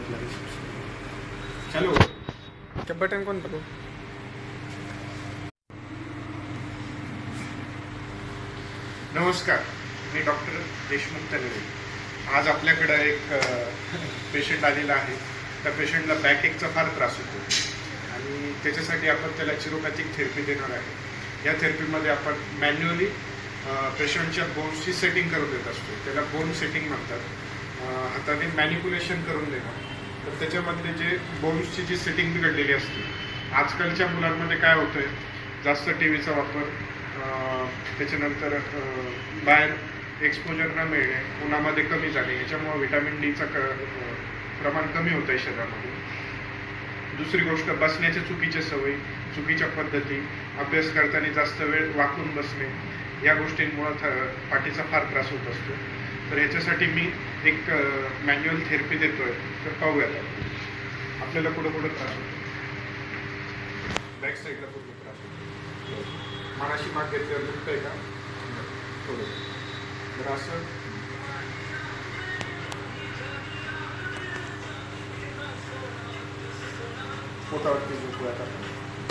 चलो क्या बटन कौन दबो? नमस्कार, मी डॉक्टर देशमुख तनवे. आज आपल्याकडे एक पेशंट आलेला आहे. त्या पेशंटला बॅकएकचा फार त्रास होतो आणि त्याच्यासाठी आपण त्याला चिरोपॅथिक थेरपी देणार आहे. या थेरपीमध्ये आपण मॅन्युअली पेशंटच्या बोन्सची सेटिंग करून देत असतो. त्याला बोन सेटिंग म्हणतात. हाताने मॅनिप्युलेशन करून देणं. तर त्याच्यामध्ये जे बोन्सची जी सेटिंग बिघडलेली असते, आजकालच्या मुलांमध्ये काय होतंय, जास्त टीव्हीचा वापर, त्याच्यानंतर बाहेर एक्सपोजर न मिळणे, उन्हामध्ये कमी झाले, याच्यामुळे व्हिटॅमिन डीचा प्रमाण कमी होतं आहे शरीरामध्ये. दुसरी गोष्ट, बसण्याच्या चुकीच्या सवयी, चुकीच्या पद्धती, अभ्यास करताना जास्त वेळ वाकून बसणे, या गोष्टींमुळे पाठीचा फार त्रास होत असतो. तर ह्याच्यासाठी मी एक मॅन्युअल थेरपी देतोय. तर पाहूयात आपल्याला कुठं कुठं त्रास होतो. बॅक साईडला कुठं त्रास होतो, मनाशी माग घेतल्यावर दुखतंय का थोडं, तर असं पोटावरती झोपूयात आपण.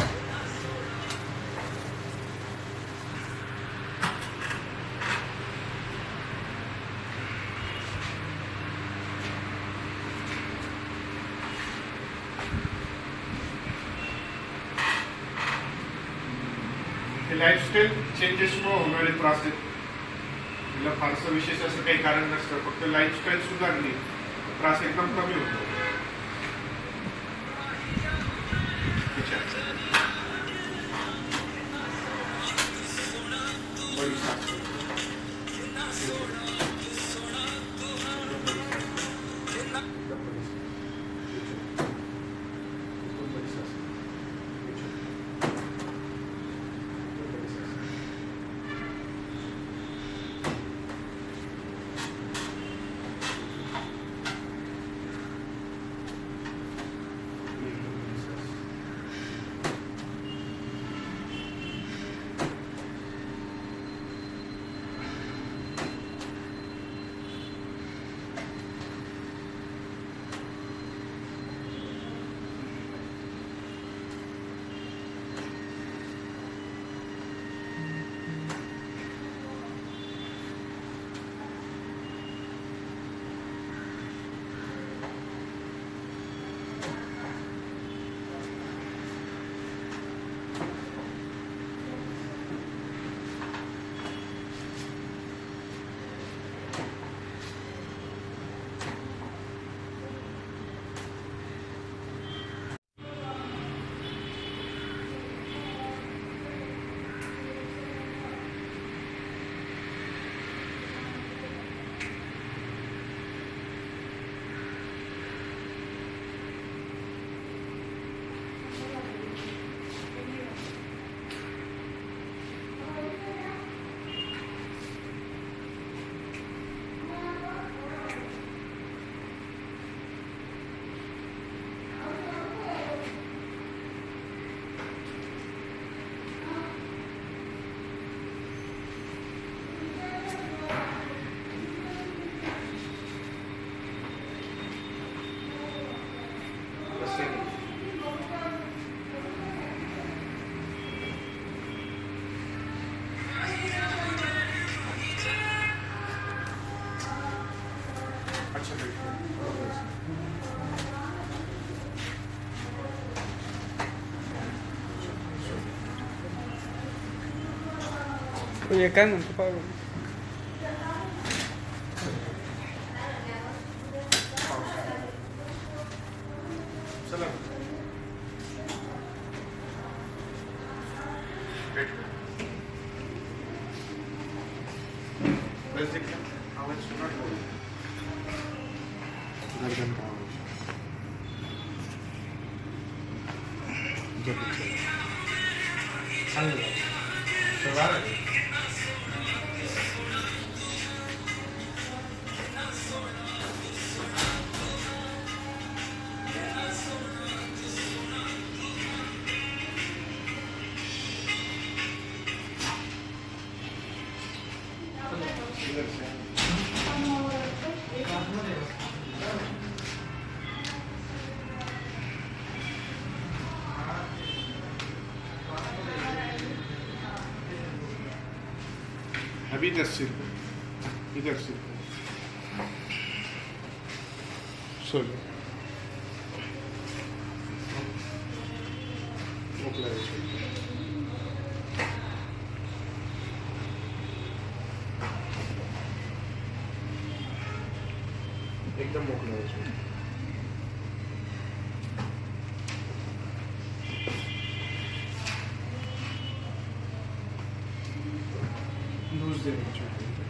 लाईफस्टाईल चेंजेसमुळे होणारे त्रास आहेत. तिला फारसं विशेष असं काही कारण नसतं, फक्त लाईफस्टाईल सुधारली त्रास एकदम कमी होतो. ये काय म्हणतो पाहू. चला आवाज सुना गर्दन का आवाज चांगलं अभी इधर सिर्फ सोलो मोकळा आहे. एकदम मोकळा आहे. लूज देण्याची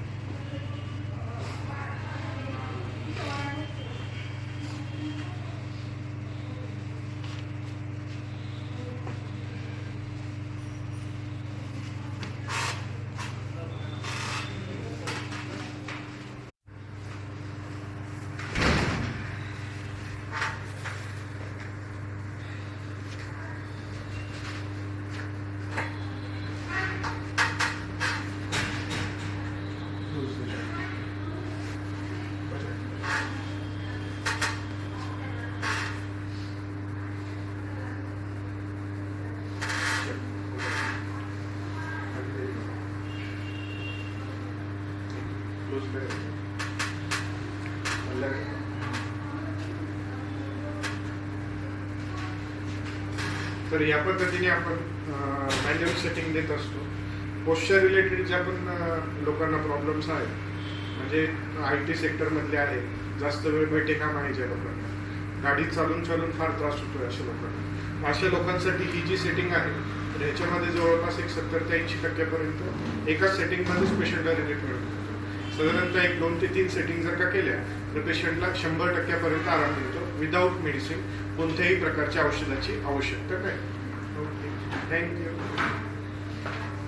तर या पद्धतीने आपण मॅन्युअल सेटिंग देत असतो. पोस्चर रिलेटेड ज्या पण लोकांना प्रॉब्लेम्स आहेत, म्हणजे IT सेक्टरमधले आहेत, जास्त वेळ बैठे काम आहे ज्या लोकांना, गाडी चालून फार त्रास होतोय अशा लोकांना, अशा लोकांसाठी ही जी सेटिंग आहे तर ह्याच्यामध्ये जवळपास 70 ते 80% एकाच सेटिंगमध्येच पेशंटला रिलीफ मिळतो. साधारणतः 2 ते 3 सेटिंग जर का केल्या तर पेशंटला 100% आराम मिळतो विदाऊट मेडिसिन. कोणत्याही प्रकारच्या औषधाची आवश्यकता नाही. Okay, thank you.